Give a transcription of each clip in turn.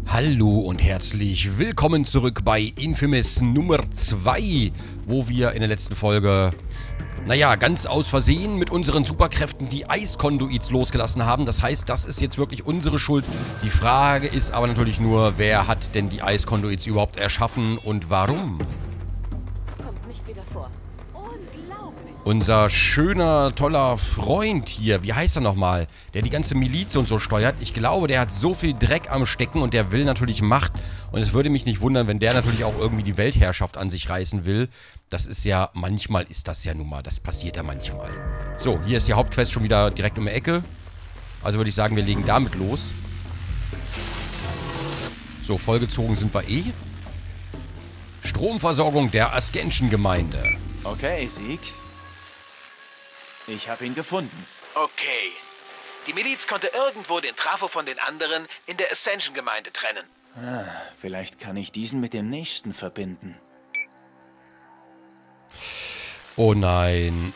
Hallo und herzlich willkommen zurück bei Infamous Nummer 2, wo wir in der letzten Folge, naja, ganz aus Versehen mit unseren Superkräften die Eiskonduits losgelassen haben. Das heißt, das ist jetzt wirklich unsere Schuld. Die Frage ist aber natürlich nur, wer hat denn die Eiskonduits überhaupt erschaffen und warum? Kommt nicht wieder vor. Unglaublich. Unser schöner, toller Freund hier, wie heißt er nochmal, der die ganze Miliz und so steuert. Ich glaube, der hat so viel Dreck am Stecken und der will natürlich Macht. Und es würde mich nicht wundern, wenn der natürlich auch irgendwie die Weltherrschaft an sich reißen will. Das ist ja, manchmal ist das ja nun mal, das passiert ja manchmal. So, hier ist die Hauptquest schon wieder direkt um die Ecke. Also würde ich sagen, wir legen damit los. So, vollgezogen sind wir eh. Stromversorgung der Ascension-Gemeinde. Okay, Sieg. Ich habe ihn gefunden. Okay. Die Miliz konnte irgendwo den Trafo von den anderen in der Ascension-Gemeinde trennen. Vielleicht kann ich diesen mit dem nächsten verbinden. Oh nein.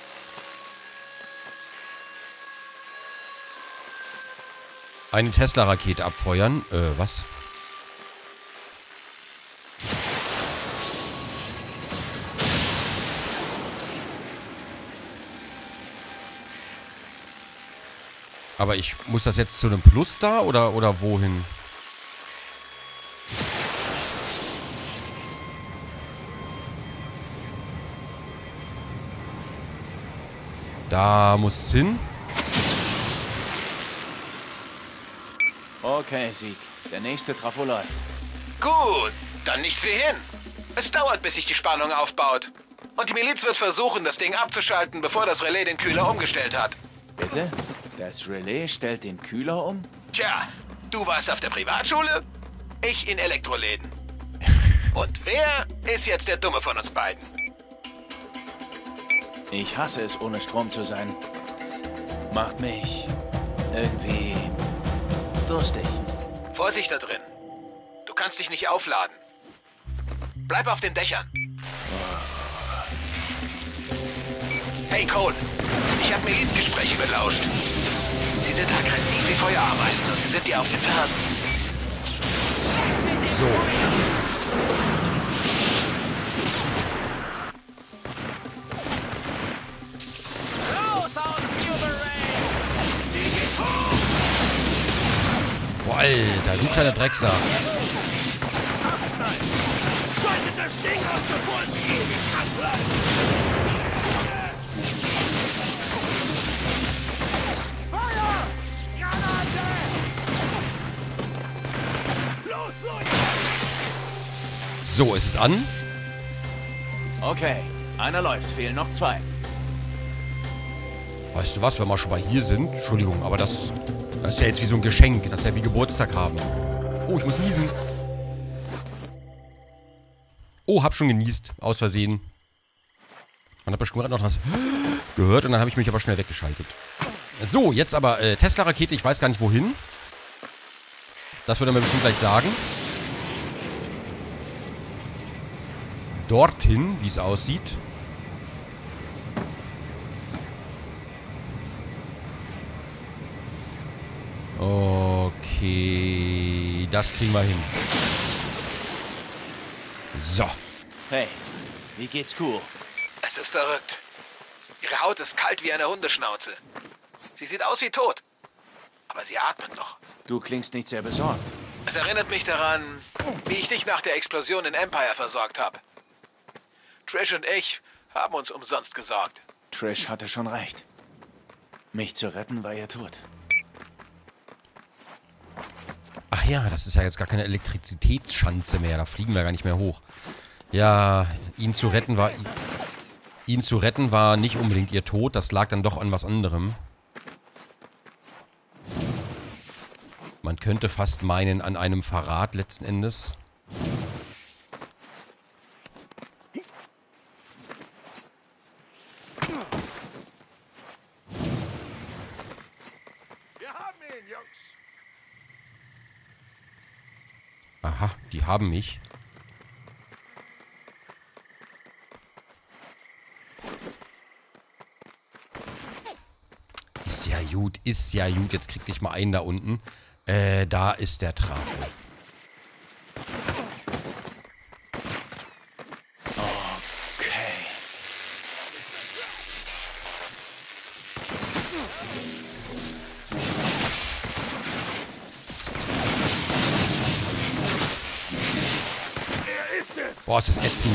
Eine Tesla-Rakete abfeuern. Was? Aber ich muss das jetzt zu einem Plus da oder wohin? Da muss es hin. Okay, Sieg. Der nächste Trafo läuft. Gut, dann nichts wie hin. Es dauert, bis sich die Spannung aufbaut. Und die Miliz wird versuchen, das Ding abzuschalten, bevor das Relais den Kühler umgestellt hat. Bitte? Das Relais stellt den Kühler um? Tja, du warst auf der Privatschule, ich in Elektroläden. Und wer ist jetzt der Dumme von uns beiden? Ich hasse es, ohne Strom zu sein. Macht mich irgendwie durstig. Vorsicht da drin. Du kannst dich nicht aufladen. Bleib auf den Dächern. Hey Cole, ich habe Milizgespräche belauscht. Sie sind aggressiv wie Feuerameisen und sie sind dir auf den Fersen. So. Boah, Alter, du kleiner Drecksack. So, ist es an? Okay, einer läuft, fehlen noch zwei. Weißt du was, wenn wir schon mal hier sind? Entschuldigung, aber das ist ja jetzt wie so ein Geschenk. Das ist ja wie Geburtstag haben. Oh, ich muss niesen. Oh, hab schon genießt. Aus Versehen. Man hat bestimmt gerade noch was gehört und dann habe ich mich aber schnell weggeschaltet. So, jetzt aber Tesla-Rakete. Ich weiß gar nicht wohin. Das wird er mir bestimmt gleich sagen. Dorthin, wie es aussieht. Okay, das kriegen wir hin. So. Hey, wie geht's cool? Es ist verrückt. Ihre Haut ist kalt wie eine Hundeschnauze. Sie sieht aus wie tot. Aber sie atmet noch. Du klingst nicht sehr besorgt. Es erinnert mich daran, wie ich dich nach der Explosion in Empire versorgt habe. Trish und ich haben uns umsonst gesorgt. Trish hatte schon recht. Mich zu retten war ihr Tod. Ach ja, das ist ja jetzt gar keine Elektrizitätsschanze mehr. Da fliegen wir gar nicht mehr hoch. Ja, ihn zu retten war nicht unbedingt ihr Tod. Das lag dann doch an was anderem. Man könnte fast meinen, an einem Verrat letzten Endes. Wir haben ihn, Jungs. Aha, die haben mich. Ist ja gut, ist ja gut. Jetzt krieg ich mal einen da unten. Da ist der Trafo. Boah, ist das ätzend.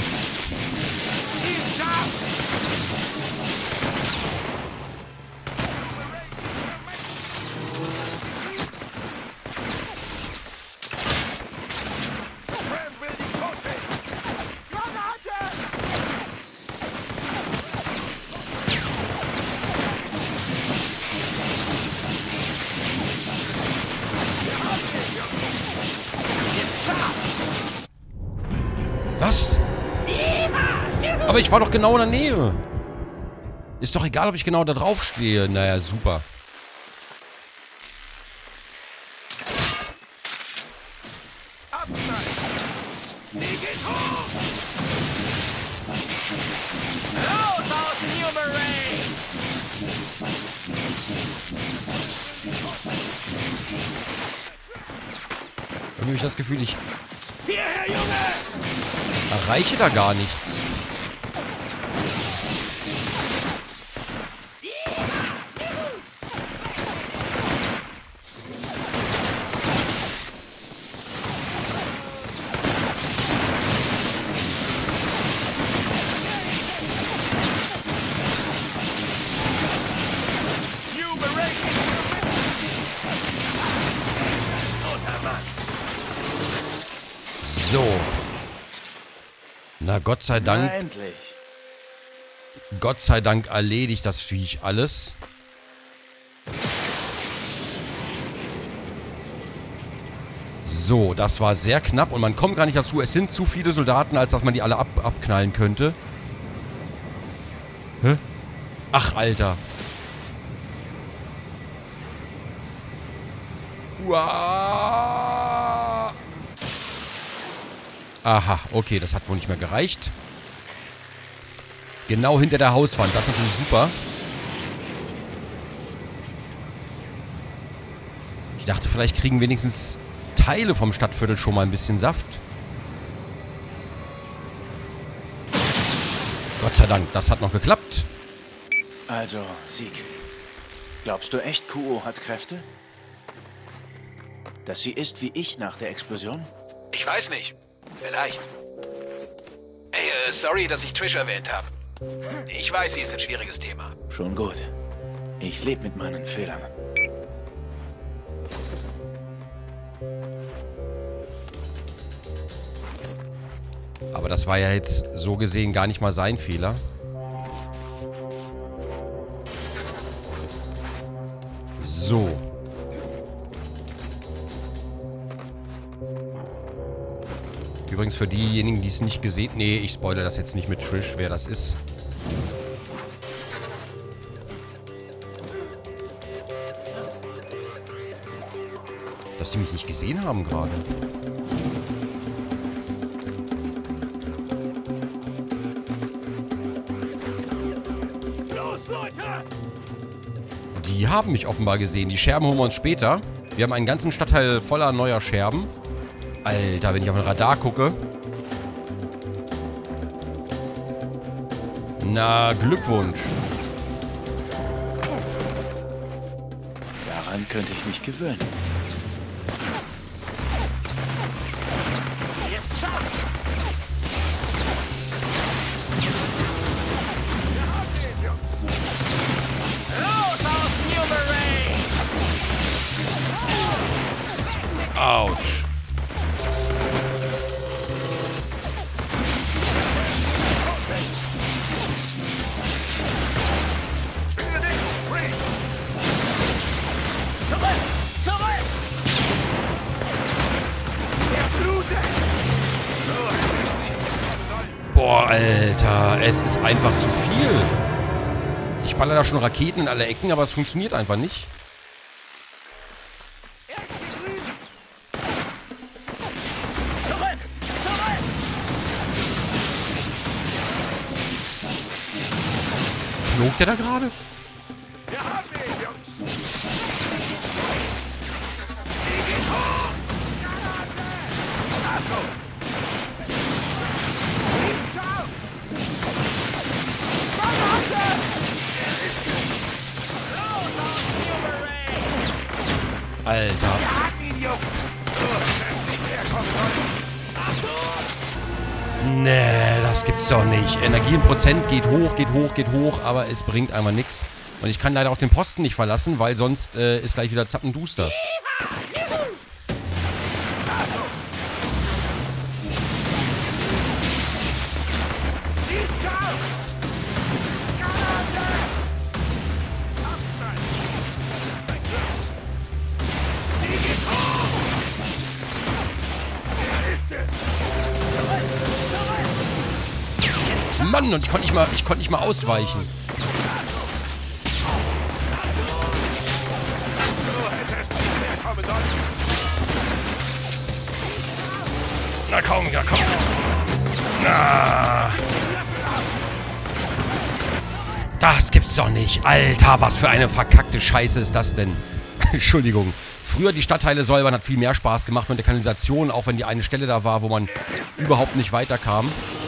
Was? Aber ich war doch genau in der Nähe. Ist doch egal, ob ich genau da drauf stehe. Naja, super. Irgendwie habe ich das Gefühl, ich erreiche da gar nichts. So. Na, Gott sei Dank. Na, endlich. Gott sei Dank erledigt das Viech alles. So, das war sehr knapp und man kommt gar nicht dazu. Es sind zu viele Soldaten, als dass man die alle abknallen könnte. Hä? Ach, Alter. Uah. Aha, okay, das hat wohl nicht mehr gereicht. Genau hinter der Hauswand, das ist natürlich super. Ich dachte, vielleicht kriegen wenigstens Teile vom Stadtviertel schon mal ein bisschen Saft. Gott sei Dank, das hat noch geklappt. Also, Sieg. Glaubst du echt, Kuo hat Kräfte? Dass sie ist wie ich nach der Explosion? Ich weiß nicht. Vielleicht. Ey, sorry, dass ich Trish erwähnt habe. Ich weiß, sie ist ein schwieriges Thema. Schon gut. Ich lebe mit meinen Fehlern. Aber das war ja jetzt so gesehen gar nicht mal sein Fehler. So. Übrigens für diejenigen, die es nicht gesehen... Nee, ich spoilere das jetzt nicht mit Trish, wer das ist. Dass sie mich nicht gesehen haben gerade. Die haben mich offenbar gesehen. Die Scherben holen wir uns später. Wir haben einen ganzen Stadtteil voller neuer Scherben. Alter, wenn ich auf den Radar gucke. Na, Glückwunsch. Daran könnte ich mich gewöhnen. Autsch. Boah, Alter, es ist einfach zu viel. Ich baller da schon Raketen in alle Ecken, aber es funktioniert einfach nicht. Flog der da gerade? Alter. Nee, das gibt's doch nicht. Energie in Prozent geht hoch, geht hoch, geht hoch, aber es bringt einfach nichts. Und ich kann leider auch den Posten nicht verlassen, weil sonst ist gleich wieder zappenduster. Mann, und ich konnte nicht mal ausweichen. Na komm, ja komm. Na. Das gibt's doch nicht. Alter, was für eine verkackte Scheiße ist das denn? Entschuldigung. Früher die Stadtteile säubern hat viel mehr Spaß gemacht mit der Kanalisation, auch wenn die eine Stelle da war, wo man überhaupt nicht weiterkam.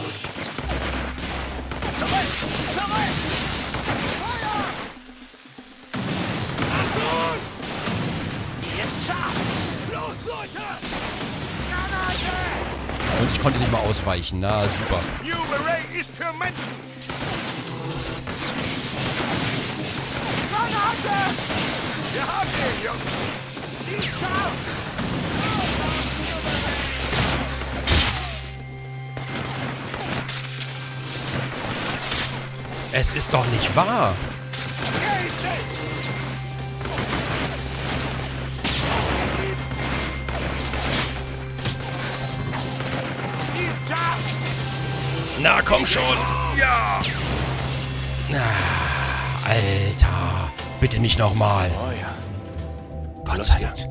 Und ich konnte nicht mal ausweichen. Na, super. Es ist doch nicht wahr. Na, komm schon. Ja. Na, Alter. Bitte nicht nochmal. Oh ja. Gott sei Dank.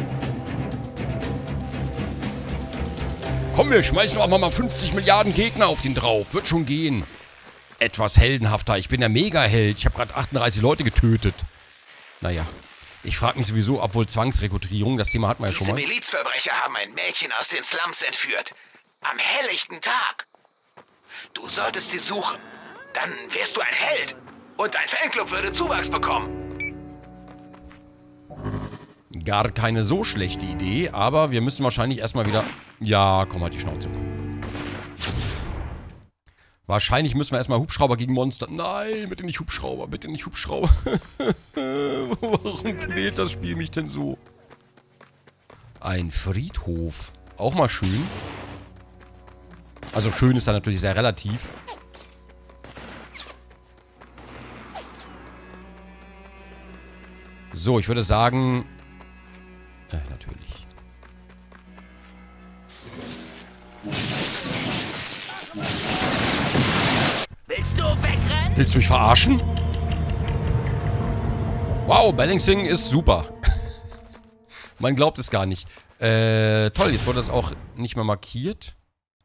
Komm, wir schmeißen auch mal 50 Milliarden Gegner auf den drauf. Wird schon gehen. Etwas heldenhafter. Ich bin der Mega-Held. Ich habe gerade 38 Leute getötet. Naja. Ich frage mich sowieso, obwohl Zwangsrekrutierung, das Thema hatten wir ja schon mal. Diese Milizverbrecher haben ein Mädchen aus den Slums entführt. Am helllichten Tag. Du solltest sie suchen. Dann wärst du ein Held. Und dein Fanclub würde Zuwachs bekommen. Gar keine so schlechte Idee, aber wir müssen wahrscheinlich erstmal wieder... Ja, komm halt die Schnauze. Wahrscheinlich müssen wir erstmal Hubschrauber gegen Monster... Nein, bitte nicht Hubschrauber, bitte nicht Hubschrauber. Warum quält das Spiel mich denn so? Ein Friedhof. Auch mal schön. Also schön ist da natürlich sehr relativ. So, ich würde sagen... natürlich. Willst du wegrennen? Willst du mich verarschen? Wow, Balancing ist super. Man glaubt es gar nicht. Toll, jetzt wurde das auch nicht mehr markiert.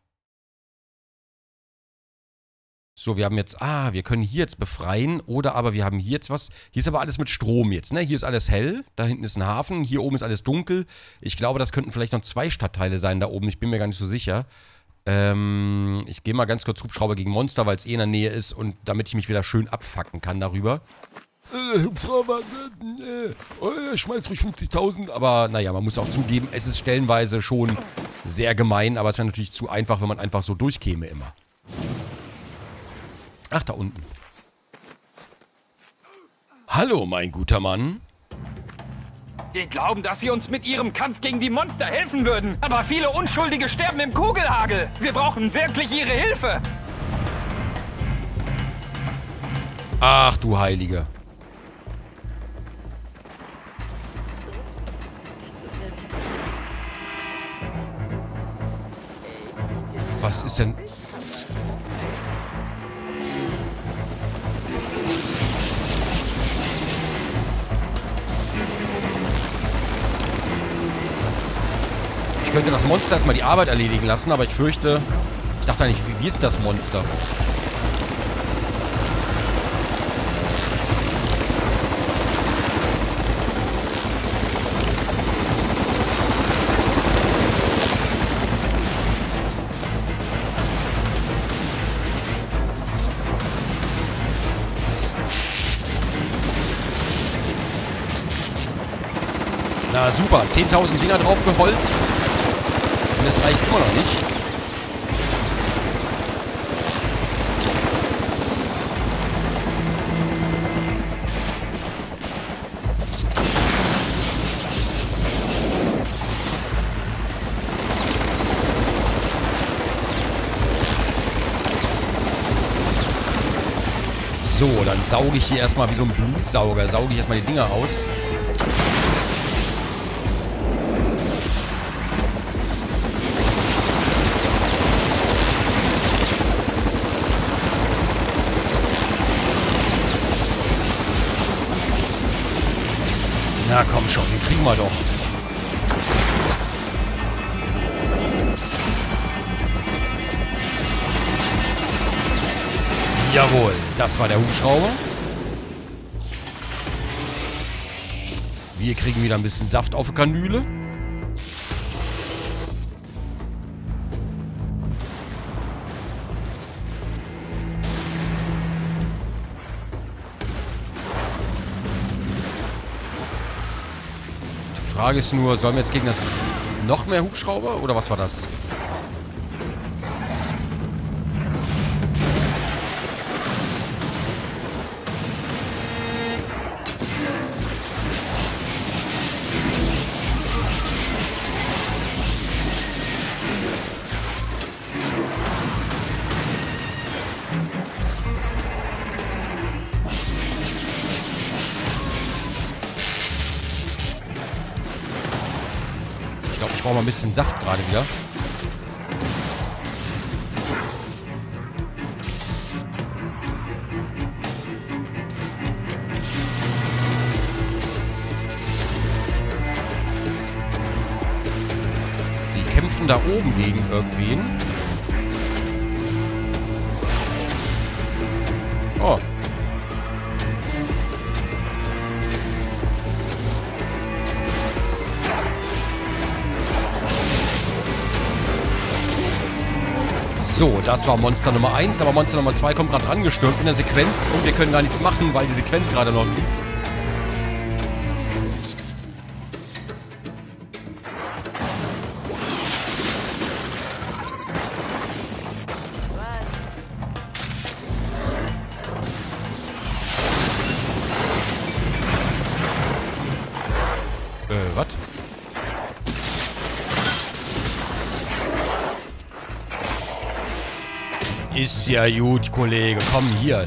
So, wir haben jetzt... Ah, wir können hier jetzt befreien. Oder aber wir haben hier jetzt was... Hier ist aber alles mit Strom jetzt, ne? Hier ist alles hell. Da hinten ist ein Hafen. Hier oben ist alles dunkel. Ich glaube, das könnten vielleicht noch 2 Stadtteile sein da oben. Ich bin mir gar nicht so sicher. Ich gehe mal ganz kurz Hubschrauber gegen Monster, weil es eh in der Nähe ist. Und damit ich mich wieder schön abfacken kann darüber. Hubschrauber, schmeiß ruhig 50.000. Aber naja, man muss auch zugeben, es ist stellenweise schon sehr gemein. Aber es wäre natürlich zu einfach, wenn man einfach so durchkäme immer. Ach, da unten. Hallo, mein guter Mann. Die glauben, dass sie uns mit ihrem Kampf gegen die Monster helfen würden. Aber viele Unschuldige sterben im Kugelhagel. Wir brauchen wirklich ihre Hilfe. Ach, du Heilige. Was ist denn... Ich könnte das Monster erstmal die Arbeit erledigen lassen, aber ich fürchte... Ich dachte eigentlich, wie ist das Monster? Na super, 10.000 Dinger drauf geholzt. Und es reicht immer noch nicht. So, dann sauge ich hier erstmal wie so ein Blutsauger. Sauge ich erstmal die Dinger aus. Na komm schon, den kriegen wir doch. Jawohl, das war der Hubschrauber. Wir kriegen wieder ein bisschen Saft auf die Kanüle. Die Frage ist nur, sollen wir jetzt gegen das noch mehr Hubschrauber oder was war das? Ich glaube, ich brauche mal ein bisschen Saft gerade wieder. Die kämpfen da oben gegen irgendwen. Oh. So, das war Monster Nummer 1, aber Monster Nummer 2 kommt gerade rangestürmt in der Sequenz und wir können gar nichts machen, weil die Sequenz gerade noch lief. Was? Ist ja gut, Kollege. Komm hier.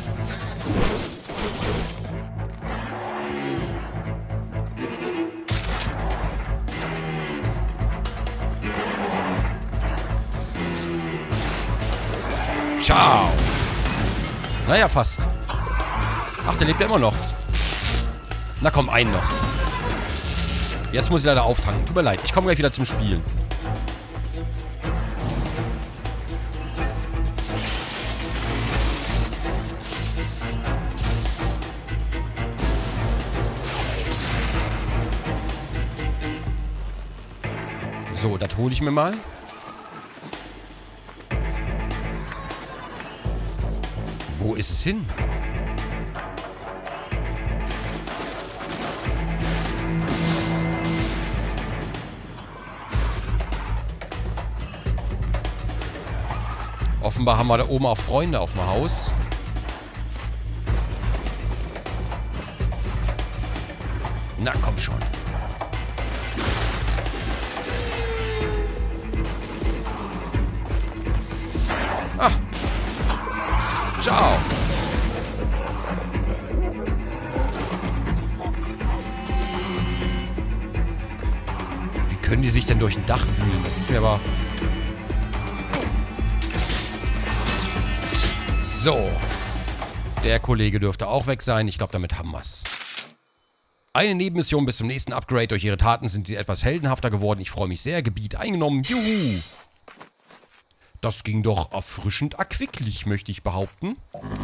Ciao. Naja, fast. Ach, der lebt ja immer noch. Na komm, einen noch. Jetzt muss ich leider auftanken. Tut mir leid. Ich komme gleich wieder zum Spielen. So, das hole ich mir mal. Wo ist es hin? Offenbar haben wir da oben auch Freunde auf dem Haus. Na, komm schon. Ah. Ciao. Wie können die sich denn durch ein Dach wühlen? Das ist mir aber... So. Der Kollege dürfte auch weg sein. Ich glaube, damit haben wir's. Eine Nebenmission bis zum nächsten Upgrade. Durch ihre Taten sind sie etwas heldenhafter geworden. Ich freue mich sehr. Gebiet eingenommen. Juhu. Das ging doch erfrischend erquicklich, möchte ich behaupten.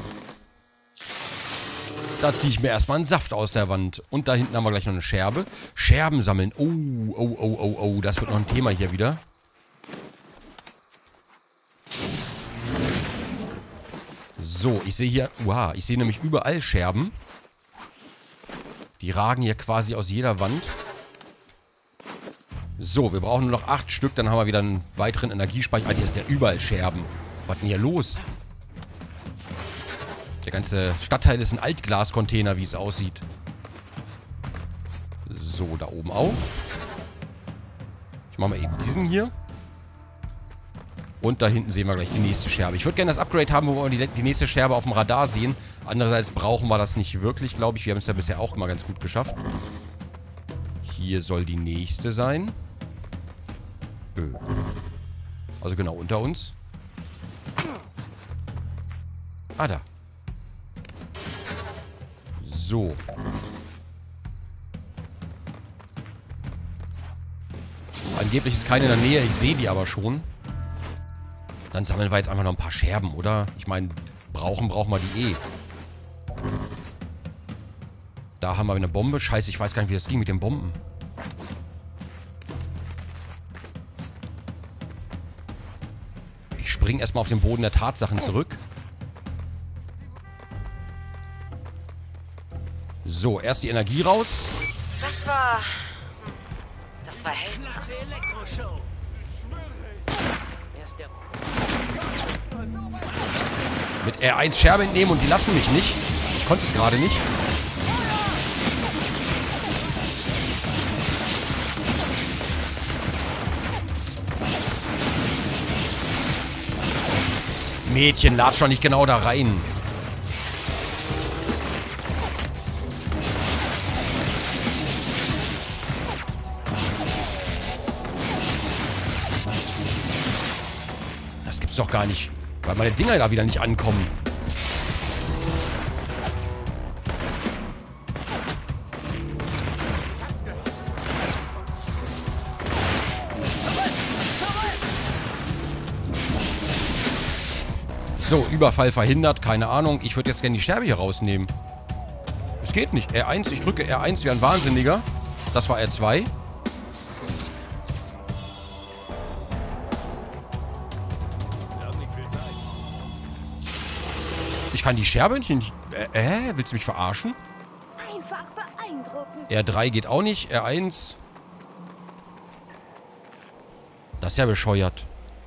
Da ziehe ich mir erstmal einen Saft aus der Wand. Und da hinten haben wir gleich noch eine Scherbe. Scherben sammeln. Oh. Das wird noch ein Thema hier wieder. So, ich sehe hier... Wow, ich sehe nämlich überall Scherben. Die ragen hier quasi aus jeder Wand. So, wir brauchen nur noch 8 Stück, dann haben wir wieder einen weiteren Energiespeicher. Alter, hier ist ja überall Scherben. Was ist denn hier los? Der ganze Stadtteil ist ein Altglascontainer, wie es aussieht. So, da oben auch. Ich mache mal eben diesen hier. Und da hinten sehen wir gleich die nächste Scherbe. Ich würde gerne das Upgrade haben, wo wir die nächste Scherbe auf dem Radar sehen. Andererseits brauchen wir das nicht wirklich, glaube ich. Wir haben es ja bisher auch immer ganz gut geschafft. Hier soll die nächste sein. Also genau unter uns. Ah, da. So. Angeblich ist keine in der Nähe. Ich sehe die aber schon. Dann sammeln wir jetzt einfach noch ein paar Scherben, oder? Ich meine, brauchen wir die eh. Da haben wir eine Bombe. Scheiße, ich weiß gar nicht, wie das ging mit den Bomben. Ich springe erstmal auf den Boden der Tatsachen zurück. So, erst die Energie raus. Das war hell. Mit R1 Scherbe entnehmen und die lassen mich nicht. Ich konnte es gerade nicht. Mädchen, latsch doch nicht genau da rein. Das gibt's doch gar nicht. Weil meine Dinger da wieder nicht ankommen. So, Überfall verhindert. Keine Ahnung. Ich würde jetzt gerne die Scherbe hier rausnehmen. Es geht nicht. R1, ich drücke R1 wie ein Wahnsinniger. Das war R2. Ich kann die Scherbe nicht... willst du mich verarschen? Einfach beeindruckend. R3 geht auch nicht. R1... Das ist ja bescheuert.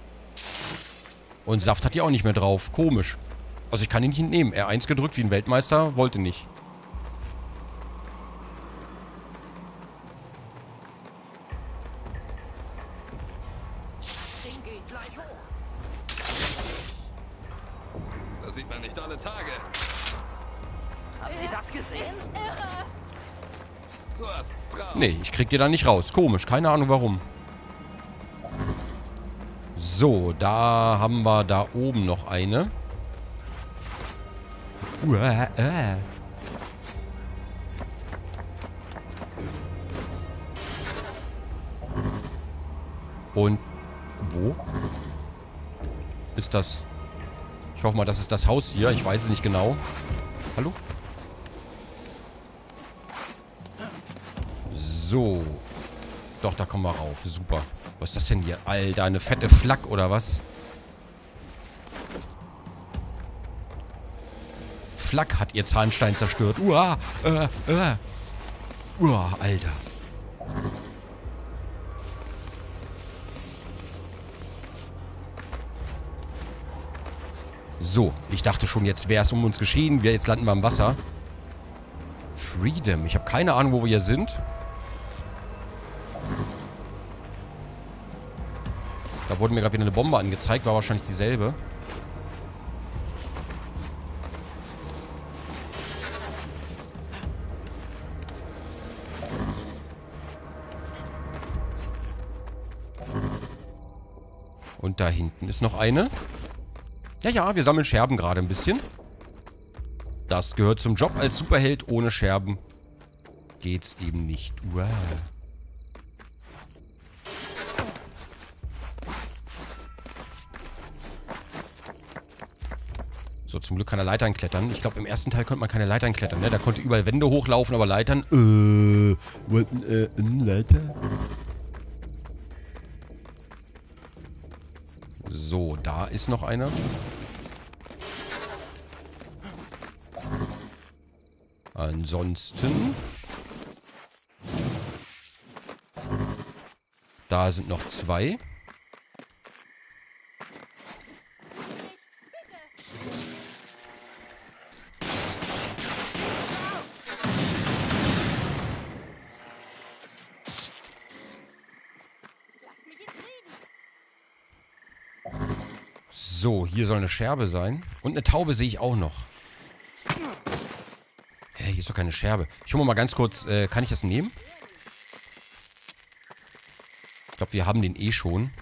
Und Saft hat die auch nicht mehr drauf. Komisch. Also ich kann ihn nicht entnehmen. R1 gedrückt wie ein Weltmeister. Wollte nicht. Das sieht man nicht alle Tage. Haben Sie das gesehen? Du hast es drauf. Nee, ich krieg die da nicht raus. Komisch. Keine Ahnung warum. So, da haben wir da oben noch eine. Und wo ist das? Ich hoffe mal, das ist das Haus hier. Ich weiß es nicht genau. Hallo? So. Doch, da kommen wir rauf. Super. Was ist das denn hier? Alter, eine fette Flak oder was? Flak hat ihr Zahnstein zerstört. Alter. So, ich dachte schon, jetzt wäre es um uns geschehen. Jetzt landen wir im Wasser. Freedom. Ich habe keine Ahnung, wo wir hier sind. Da wurde mir gerade wieder eine Bombe angezeigt. War wahrscheinlich dieselbe. Und da hinten ist noch eine. Ja, wir sammeln Scherben gerade ein bisschen. Das gehört zum Job als Superheld. Ohne Scherben geht's eben nicht. Wow. So, zum Glück kann er Leitern klettern. Ich glaube, im ersten Teil konnte man keine Leitern klettern, ne? Da konnte überall Wände hochlaufen, aber Leitern... Leiter? So, da ist noch einer. Ansonsten... Da sind noch zwei. So, hier soll eine Scherbe sein. Und eine Taube sehe ich auch noch. Hä, hier ist doch keine Scherbe. Ich hole mal ganz kurz, kann ich das nehmen? Ich glaube, wir haben den eh schon.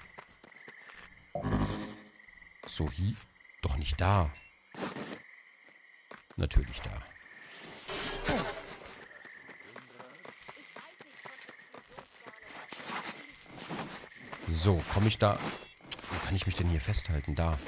So, hier. Doch nicht da. Natürlich da. So, komme ich da... Wo kann ich mich denn hier festhalten? Da.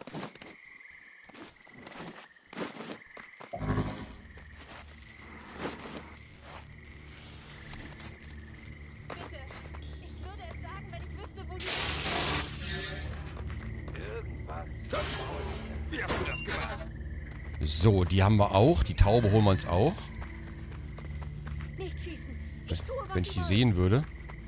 So, die haben wir auch. Die Taube holen wir uns auch. Wenn ich die sehen würde.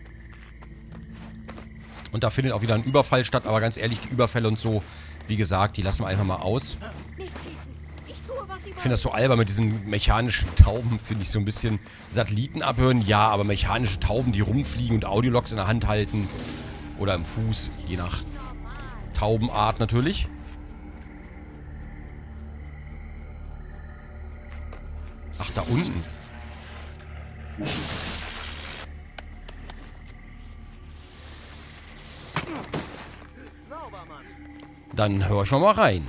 Und da findet auch wieder ein Überfall statt. Aber ganz ehrlich, die Überfälle und so, wie gesagt, die lassen wir einfach mal aus. Ich finde das so albern mit diesen mechanischen Tauben. Finde ich so ein bisschen Satelliten abhören. Ja, aber mechanische Tauben, die rumfliegen und Audiologs in der Hand halten. Oder im Fuß, je nach Taubenart natürlich. Ach, da unten. Dann höre ich mal rein.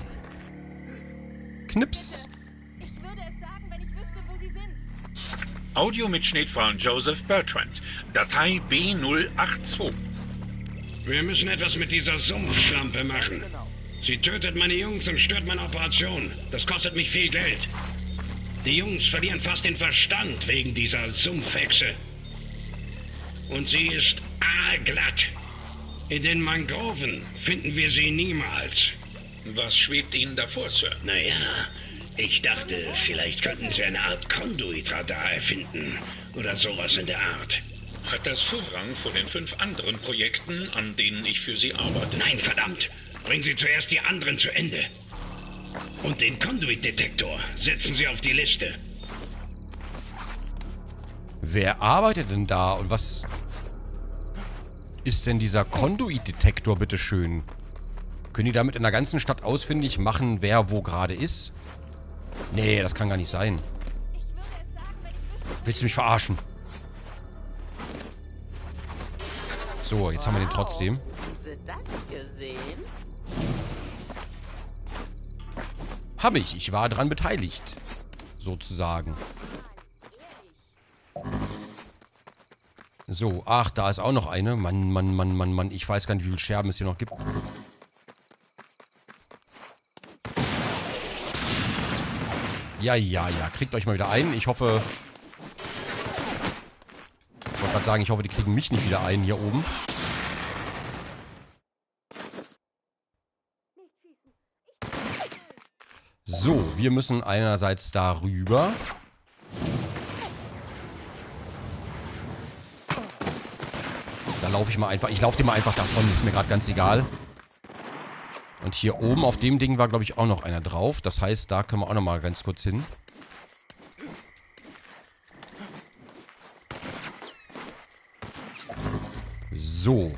Knips. Ich würde es sagen, wenn ich wüsste, wo Sie sind. Audiomitschnitt von Joseph Bertrand. Datei B082. Wir müssen etwas mit dieser Sumpfschlampe machen. Sie tötet meine Jungs und stört meine Operation. Das kostet mich viel Geld. Die Jungs verlieren fast den Verstand wegen dieser Sumpfhexe. Und sie ist aalglatt. In den Mangroven finden wir sie niemals. Was schwebt Ihnen davor, Sir? Naja, ich dachte, vielleicht könnten sie eine Art Konduitradar erfinden. Oder sowas in der Art. Hat das Vorrang vor den 5 anderen Projekten, an denen ich für Sie arbeite? Nein, verdammt! Bringen Sie zuerst die anderen zu Ende. Und den Conduit-Detektor setzen Sie auf die Liste. Wer arbeitet denn da und was ist denn dieser Conduit-Detektor, bitteschön? Können die damit in der ganzen Stadt ausfindig machen, wer wo gerade ist? Nee, das kann gar nicht sein. Willst du mich verarschen? So, jetzt haben wir den trotzdem. Haben Sie das gesehen? Habe ich. Ich war dran beteiligt. Sozusagen. So, ach, da ist auch noch eine. Mann, Mann, Mann, Mann, Mann. Ich weiß gar nicht, wie viele Scherben es hier noch gibt. Ja, ja, ja. Kriegt euch mal wieder ein. Ich hoffe... Ich wollte gerade sagen, ich hoffe, die kriegen mich nicht wieder ein hier oben. So, wir müssen einerseits darüber. Da laufe ich mal einfach. Ich laufe dir mal einfach davon. Ist mir gerade ganz egal. Und hier oben auf dem Ding war, glaube ich, auch noch einer drauf. Das heißt, da können wir auch noch mal ganz kurz hin. So.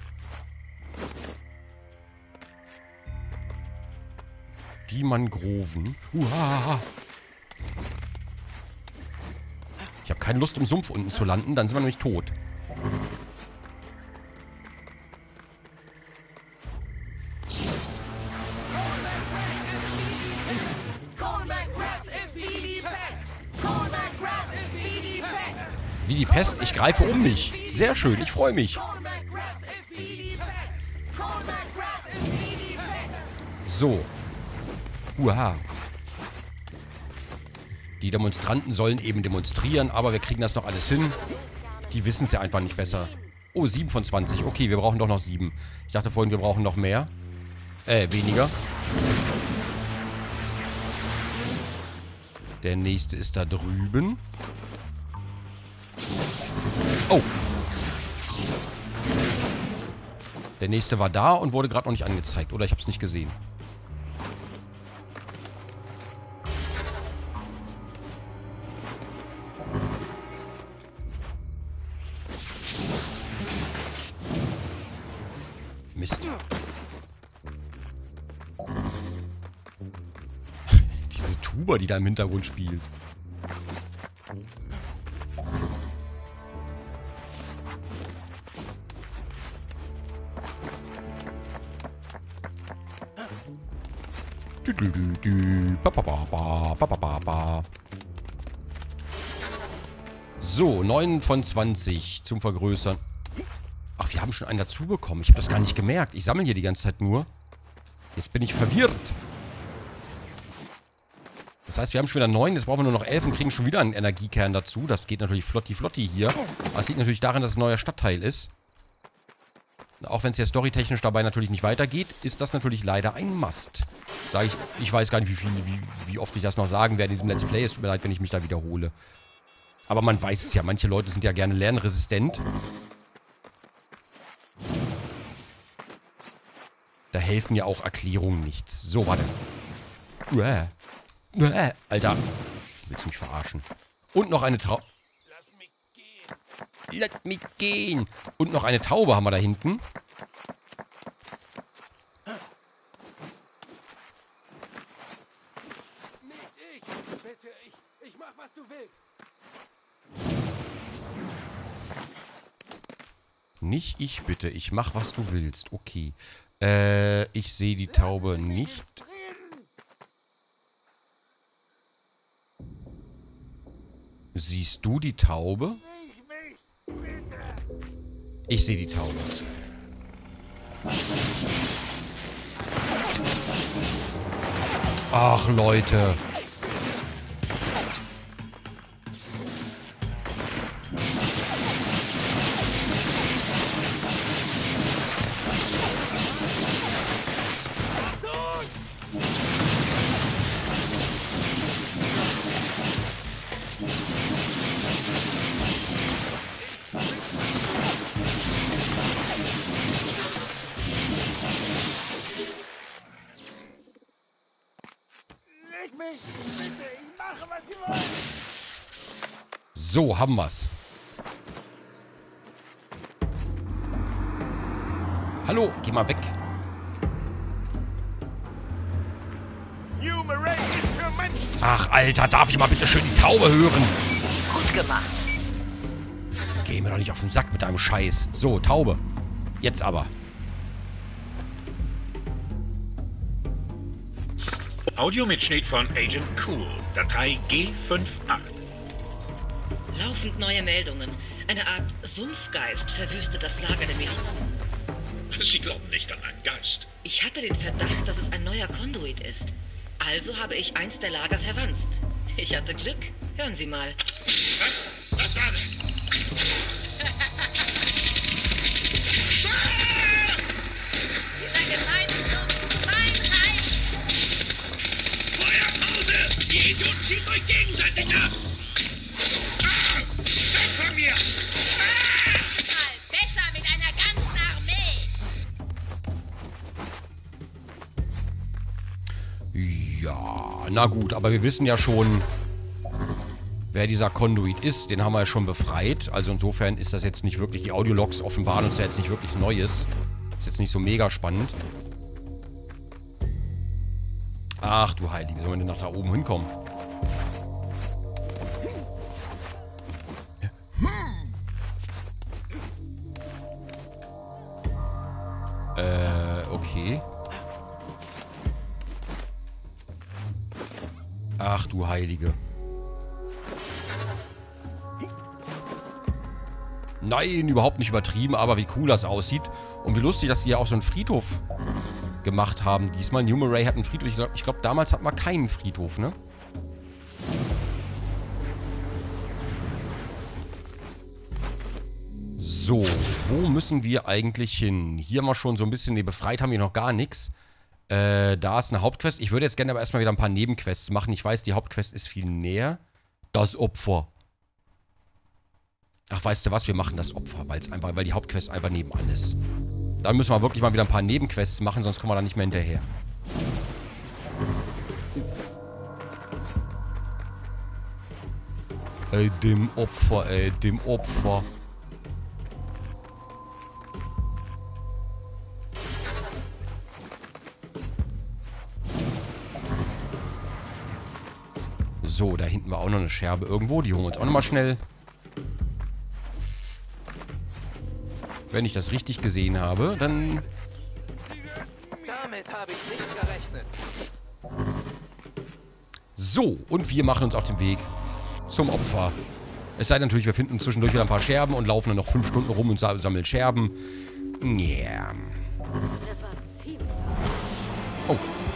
Die Mangroven. Ich habe keine Lust, im Sumpf unten zu landen. Dann sind wir nämlich tot. Wie die Pest. Ich greife um mich. Sehr schön. Ich freue mich. So. Die Demonstranten sollen eben demonstrieren, aber wir kriegen das noch alles hin. Die wissen es ja einfach nicht besser. Oh, 7 von 20. Okay, wir brauchen doch noch 7. Ich dachte vorhin, wir brauchen noch mehr. Weniger. Der nächste ist da drüben. Oh. Der nächste war da und wurde gerade noch nicht angezeigt. Oder ich habe es nicht gesehen. Mist. Tuba, die da im Hintergrund spielt. So, 9 von 20 zum Vergrößern. Ach, wir haben schon einen dazu bekommen. Ich habe das gar nicht gemerkt. Ich sammle hier die ganze Zeit nur. Jetzt bin ich verwirrt. Das heißt, wir haben schon wieder 9. Jetzt brauchen wir nur noch 11 und kriegen schon wieder einen Energiekern dazu. Das geht natürlich flotti hier. Aber es liegt natürlich daran, dass es ein neuer Stadtteil ist. Auch wenn es ja storytechnisch dabei natürlich nicht weitergeht, ist das natürlich leider ein Must. Sage ich, ich weiß gar nicht, wie oft ich das noch sagen werde in diesem Let's Play. Es tut mir leid, wenn ich mich da wiederhole. Aber man weiß es ja, manche Leute sind ja gerne lernresistent. Da helfen ja auch Erklärungen nichts. So, warte. Alter. Willst du mich verarschen? Und noch eine Taube. Lass mich gehen. Und noch eine Taube haben wir da hinten. Nicht ich. Bitte, ich mach, was du willst. Nicht ich, bitte. Ich mach, was du willst. Okay. Ich sehe die Taube nicht. Siehst du die Taube? Ich sehe die Taube. Ach, Leute. So, haben wir's. Hallo, geh mal weg. Ach, Alter, darf ich mal bitte schön die Taube hören? Gut gemacht. Geh mir doch nicht auf den Sack mit deinem Scheiß. So, Taube. Jetzt aber. Audiomitschnitt von Agent Cool. Datei G58. Laufend neue Meldungen. Eine Art Sumpfgeist verwüstet das Lager der Milizen. Sie glauben nicht an einen Geist. Ich hatte den Verdacht, dass es ein neuer Konduit ist. Also habe ich eins der Lager verwanzt. Ich hatte Glück. Hören Sie mal. Was war das? Dieser gemeine Sumpf, mein Reich! Feuerpause! Die Idioten schießt euch gegenseitig ab! Weg von mir! Mal besser mit einer ganzen Armee! Ja, na gut, aber wir wissen ja schon, wer dieser Konduit ist. Den haben wir ja schon befreit. Also insofern ist das jetzt nicht wirklich, die Audiologs offenbaren uns ja jetzt nicht wirklich Neues. Ist jetzt nicht so mega spannend. Ach du Heilige, wie soll man denn nach da oben hinkommen? Okay. Ach du Heilige. Nein, überhaupt nicht übertrieben, aber wie cool das aussieht. Und wie lustig, dass sie ja auch so einen Friedhof gemacht haben. Diesmal, Numeray hat einen Friedhof. Ich glaube, damals hatten wir keinen Friedhof, ne? So, wo müssen wir eigentlich hin? Hier haben wir schon so ein bisschen, ne, befreit haben wir noch gar nichts. Da ist eine Hauptquest. Ich würde jetzt gerne aber erstmal wieder ein paar Nebenquests machen. Ich weiß, die Hauptquest ist viel näher. Das Opfer. Ach, weißt du was? Wir machen das Opfer, weil die Hauptquest einfach nebenan ist. Dann müssen wir wirklich mal wieder ein paar Nebenquests machen, sonst kommen wir da nicht mehr hinterher. Ey, dem Opfer, ey, dem Opfer. So, da hinten war auch noch eine Scherbe irgendwo. Die holen wir uns auch nochmal schnell. Wenn ich das richtig gesehen habe, dann... Damit habe ich nicht gerechnet. So, und wir machen uns auf den Weg zum Opfer. Es sei denn natürlich, wir finden zwischendurch wieder ein paar Scherben und laufen dann noch 5 Stunden rum und sammeln Scherben. Yeah. Oh.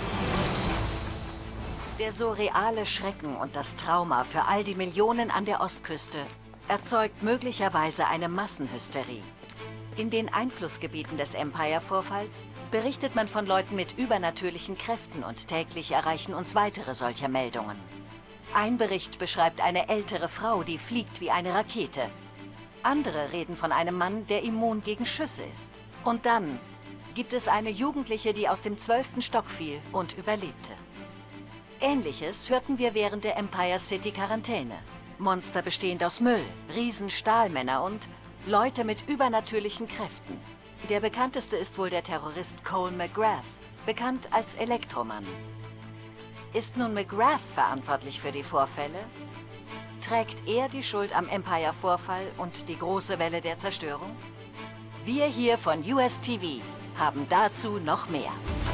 Der surreale Schrecken und das Trauma für all die Millionen an der Ostküste erzeugt möglicherweise eine Massenhysterie. In den Einflussgebieten des Empire-Vorfalls berichtet man von Leuten mit übernatürlichen Kräften und täglich erreichen uns weitere solcher Meldungen. Ein Bericht beschreibt eine ältere Frau, die fliegt wie eine Rakete. Andere reden von einem Mann, der immun gegen Schüsse ist. Und dann gibt es eine Jugendliche, die aus dem 12. Stock fiel und überlebte. Ähnliches hörten wir während der Empire City Quarantäne. Monster bestehend aus Müll, Riesenstahlmänner und Leute mit übernatürlichen Kräften. Der bekannteste ist wohl der Terrorist Cole McGrath, bekannt als Elektromann. Ist nun McGrath verantwortlich für die Vorfälle? Trägt er die Schuld am Empire-Vorfall und die große Welle der Zerstörung? Wir hier von USTV haben dazu noch mehr.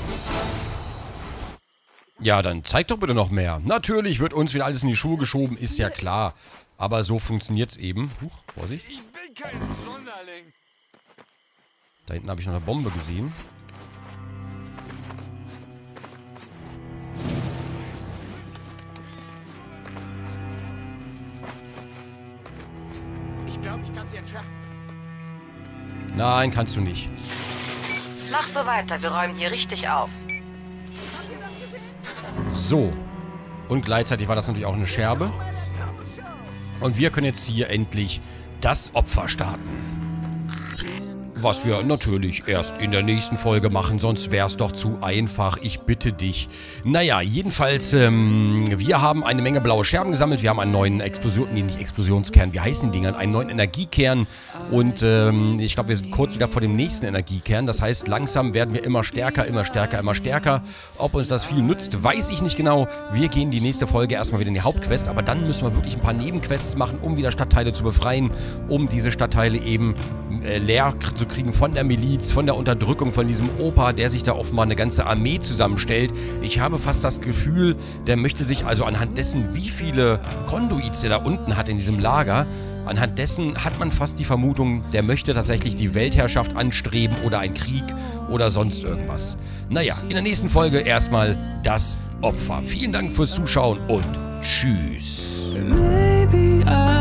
Ja, dann zeig doch bitte noch mehr. Natürlich wird uns wieder alles in die Schuhe geschoben, ist ja klar. Aber so funktioniert's eben. Huch, Vorsicht. Ich bin kein Sonderling. Da hinten habe ich noch eine Bombe gesehen. Ich glaube, ich kann sie entschärfen. Nein, kannst du nicht. Mach so weiter, wir räumen hier richtig auf. So. Und gleichzeitig war das natürlich auch eine Scherbe. Und wir können jetzt hier endlich das Opfer starten. Was wir natürlich erst in der nächsten Folge machen, sonst wäre es doch zu einfach. Ich bitte dich. Naja, jedenfalls, wir haben eine Menge blaue Scherben gesammelt. Wir haben einen neuen nicht Explosionskern, wie heißen die Dinger? Einen neuen Energiekern. Und ich glaube, wir sind kurz wieder vor dem nächsten Energiekern. Das heißt, langsam werden wir immer stärker, immer stärker, immer stärker. Ob uns das viel nützt, weiß ich nicht genau. Wir gehen die nächste Folge erstmal wieder in die Hauptquest. Aber dann müssen wir wirklich ein paar Nebenquests machen, um wieder Stadtteile zu befreien. Um diese Stadtteile eben leer zu kriegen von der Miliz, von der Unterdrückung, von diesem Opa, der sich da offenbar eine ganze Armee zusammenstellt. Ich habe fast das Gefühl, der möchte sich also anhand dessen, wie viele Konduits er da unten hat in diesem Lager, anhand dessen hat man fast die Vermutung, der möchte tatsächlich die Weltherrschaft anstreben oder einen Krieg oder sonst irgendwas. Naja, in der nächsten Folge erstmal das Opfer. Vielen Dank fürs Zuschauen und tschüss. Maybe